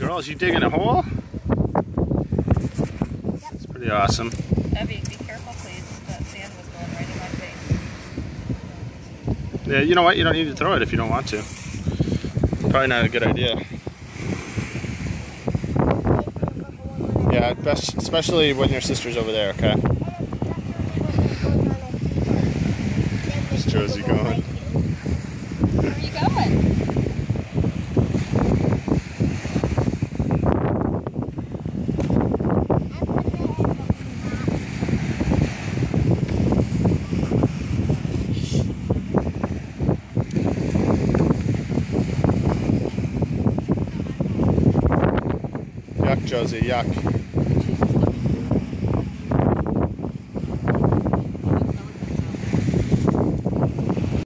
Girls, you digging a hole? Yep. It's pretty awesome. Evie, be careful please. That sand was going right in my face. Yeah, you know what? You don't need to throw it if you don't want to. Probably not a good idea. Yeah, best, especially when your sister's over there, okay? Where's Josie going? Where are you going? Yuck, Josie, yuck.